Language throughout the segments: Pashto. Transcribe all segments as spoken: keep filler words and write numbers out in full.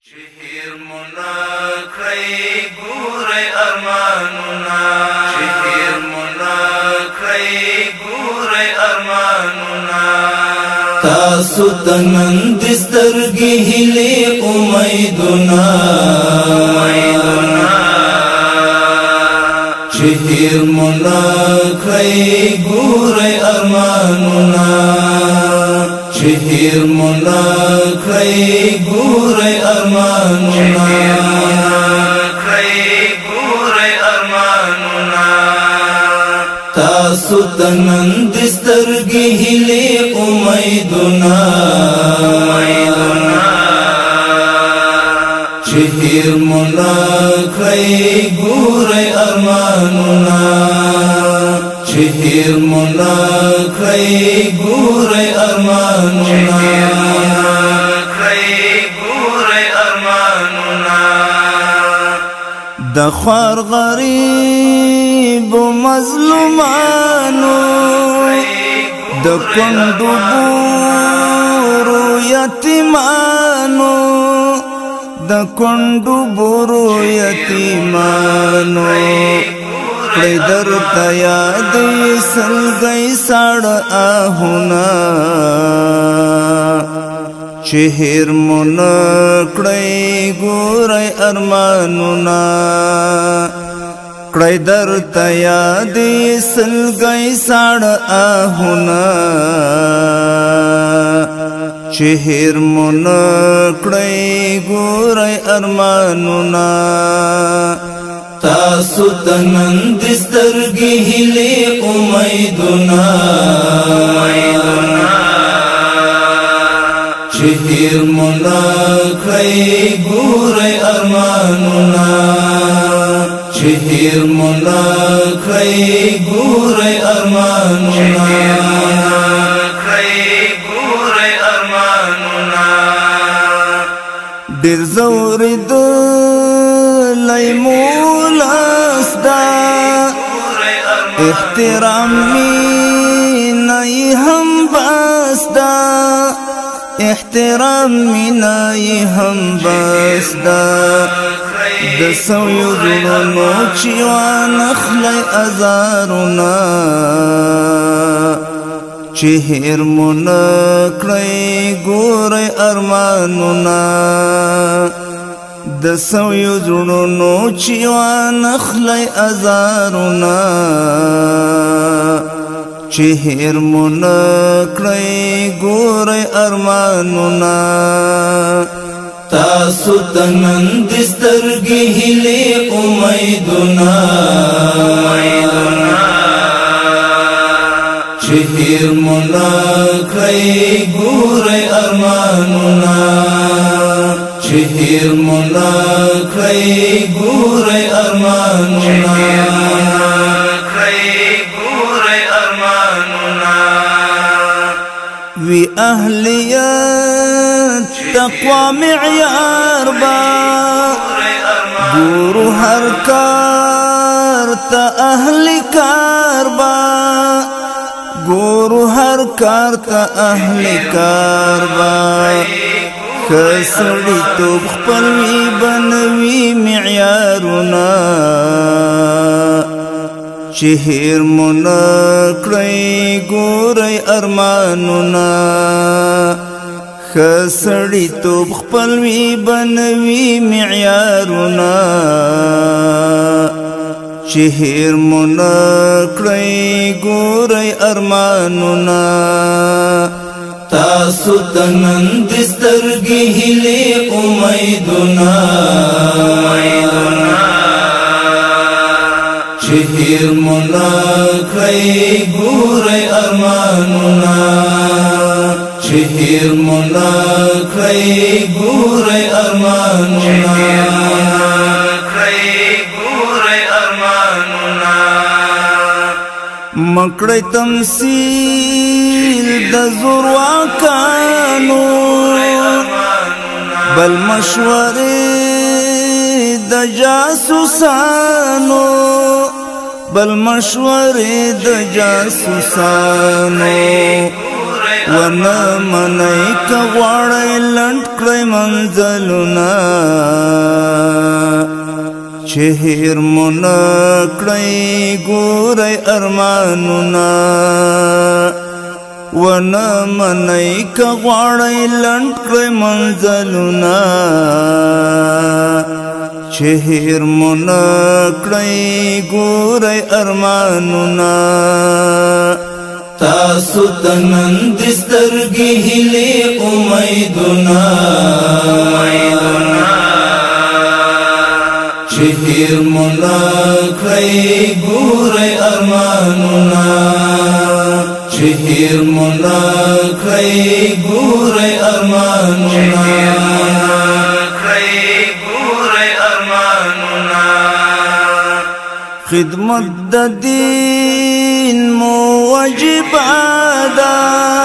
شهیر منا کړی ګورې ارمانونه شهیر منا کړی ګورې ارمانونه تاسو تنن د سترګې هلي امیدونه شهیر منا کړی ګورې ارمانونه شهیر منا کړی ګورې ارمانونه کړی ګورې ارمانونه تاسو تنن د سترګې هلي امیدونه شهیر منا کړی ګورې ارمانونه شهیر منا کړی ګورې ارمانونه کړی ګورې ارمانونه د خوار غریب مظلومانو د کندو بورو یتیمانو د کندو بورو یتیمانو کړی درته یاد سلګی ساړه آهونه شهیر منا کړی ګورې ارمانونه کړی درته یاد سلګی ساړه آهونه شهیر منا کړی ګورې ارمانونه تاسو تنن د سترګې هلي امیدونه شهیر منا کړی ګورې ارمانونه شهیر منا کړی ګورې ارمانونه کړی ګورې ارمانونه ډېر زورې د لای مولاسدا احترام مینای هم باسدا احترام مینای هم باسدا د سویو زړونو چې وانخلی ازارونه شهیر منا کړی ګورې ارمانونه د سویو زړونو چې وانخلی ازارونه شهیر منا کړی ګورې ارمانونه تاسو تنن د سترګې هلي امیدونه شهیر منا کړی ګورې ارمانونه شهیر منا کړی ګورې ارمانونه کړی ګورې ارمانونه وی اهلیت تقوا معیار با ګورو هر کار ته اهلی کار با ګورو هر کار ته اهلی کار با کسړی توب خپل وی بنوي معیارونه شهیر منا کړی ګورې ارمانونه کسړی توب خپل وی بنوي معیارونه شهیر منا کړی ګورې ارمانونه تاسو تنن د سترګې هلي امیدونه شهیر منا کړی ګورې ارمانونه شهیر منا کړی ګورې ارمانونه کړی ګورې ارمانونه مکړی تمثیل د زورواکانو بل مشورې د جاسوسانو بل مشورې د جاسوسانو ونه منئ که غواړئ لنډ کړئ منزلونه چې هېر مو نه کړئ ګورئ ارمانونه ونه منئ که غواړئ لنډ کړئ منزلونه چې هېر مو نه کړئ ګورئ ارمانونه تاسو ته نن د سترګې هیلې امیدونه چې هېر مو نه کړئ ګورئ ارمانونه چې هېر مو نه کړئ ګورئ ارمانونه خدمت د دین مو واجبه ده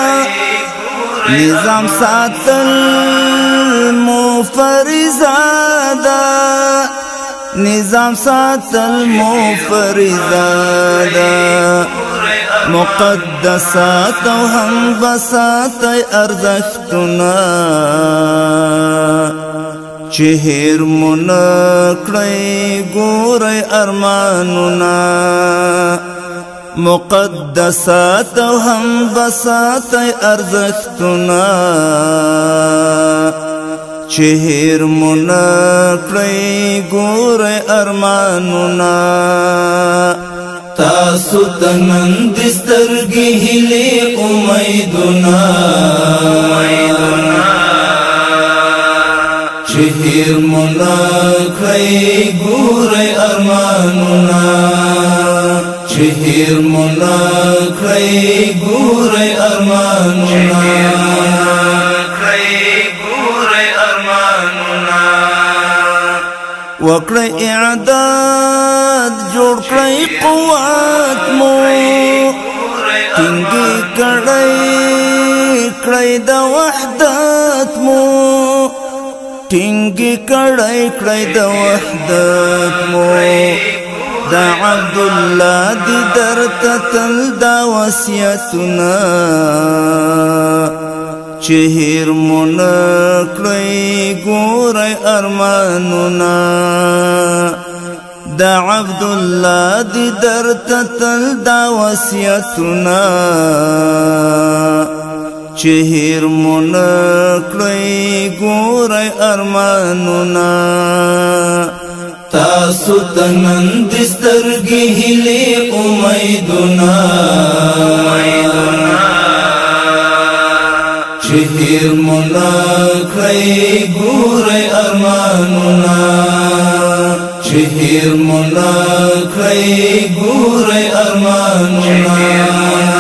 نظام ساتل مو فریضه ده نظام ساتل مو فریضه ده مقدسات او هم بساتای ارزښتونه چې هېر مو نه کړئ ګورئ ارمانونه مقدسات او هم بساتای ارزښتونه چې هېر مو نه کړئ ګورئ ارمانونه تاسو ته نن د سترګې هیلې امیدونه چې هېر مو نه کړئ ګورئ ارمانونه چې هېر مو نه کړئ ګورئ ارمانونه وکړئ اعداد جوړ کړئ قوت مو ټینګې کړئ کړئ د وحدت مو ټینګې کړئ کړئ د وحدت مو دا عبدالله دی درته تل دا وصیتونه چې هېر مو نه کړئ ګورئ ارمانونه دا عبدالله دی درته تل دا وصیتونه چې هېر مو نه کړئ ګورئ ارمانونه تاسو ته نن د سترګې هیلې امیدونه چې هېر مو نه کړئ ګورئ ارمانونه چې هېر مو نه کړئ ګورئ ارمانونه